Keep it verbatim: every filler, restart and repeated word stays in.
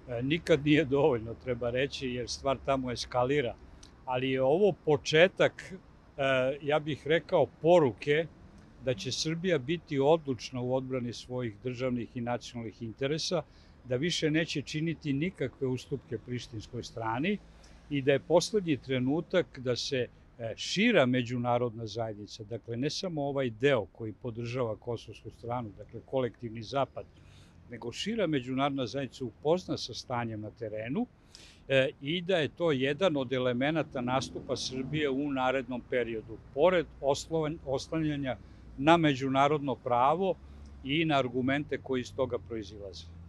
Nikad nije dovoljno, treba reći, jer stvar tamo eskalira. Ali je ovo početak, ja bih rekao, poruke da će Srbija biti odlučna u odbrani svojih državnih i nacionalnih interesa, da više neće činiti nikakve ustupke prištinskoj strani i da je poslednji trenutak da se šira međunarodna zajednica, dakle ne samo ovaj deo koji podržava kosovsku stranu, dakle kolektivni zapad, nego šira međunarodna zajednica upozna sa stanjem na terenu i da je to jedan od elemenata nastupa Srbije u narednom periodu, pored oslanjanja na međunarodno pravo i na argumente koji iz toga proizilaze.